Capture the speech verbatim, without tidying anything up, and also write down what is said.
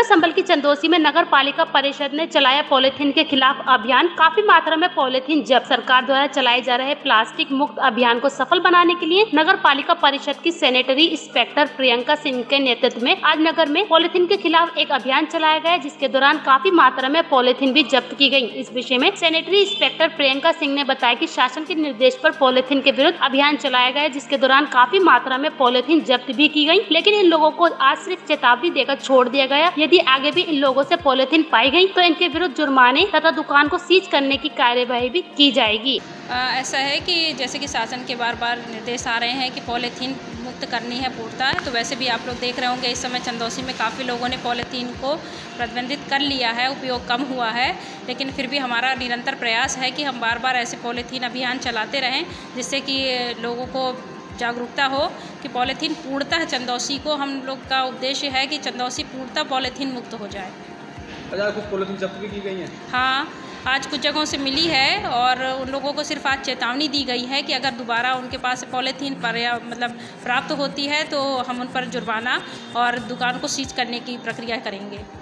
जनपद संबल की चंदौसी में नगर पालिका परिषद ने चलाया पॉलीथीन के खिलाफ अभियान। काफी मात्रा में पॉलीथीन जब्त। सरकार द्वारा चलाए जा रहे प्लास्टिक मुक्त अभियान को सफल बनाने के लिए नगर पालिका परिषद की सैनिटरी इंस्पेक्टर प्रियंका सिंह के नेतृत्व में आज नगर में पॉलीथीन के खिलाफ एक अभियान चलाया गया, जिसके दौरान काफी मात्रा में पॉलीथीन भी जब्त की गयी। इस विषय में सैनिटरी इंस्पेक्टर प्रियंका सिंह ने बताया कि शासन के निर्देश पर पॉलीथीन के विरुद्ध अभियान चलाया गया, जिसके दौरान काफी मात्रा में पॉलीथीन जब्त भी की गयी। लेकिन इन लोगों को आज सिर्फ चेतावनी देकर छोड़ दिया गया। यदि आगे भी इन लोगों से पॉलीथीन पाई गई तो इनके विरुद्ध जुर्माने तथा दुकान को सीज करने की कार्यवाही भी की जाएगी। आ, ऐसा है कि जैसे कि शासन के बार बार निर्देश आ रहे हैं कि पॉलीथीन मुक्त करनी है पूर्णतः, तो वैसे भी आप लोग देख रहे होंगे इस समय चंदौसी में काफ़ी लोगों ने पॉलीथीन को प्रतिबंधित कर लिया है, उपयोग कम हुआ है। लेकिन फिर भी हमारा निरंतर प्रयास है कि हम बार बार ऐसे पॉलीथीन अभियान चलाते रहें, जिससे कि लोगों को जागरूकता हो कि पॉलीथीन पूर्णतः चंदौसी को, हम लोग का उद्देश्य है कि चंदौसी पूर्णतः पॉलीथीन मुक्त हो जाए। अच्छा, कुछ पॉलीथीन जब्त भी की गई है? हाँ, आज कुछ जगहों से मिली है और उन लोगों को सिर्फ आज चेतावनी दी गई है कि अगर दोबारा उनके पास पॉलीथीन पर या मतलब प्राप्त होती है तो हम उन पर जुर्माना और दुकान को सीज करने की प्रक्रिया करेंगे।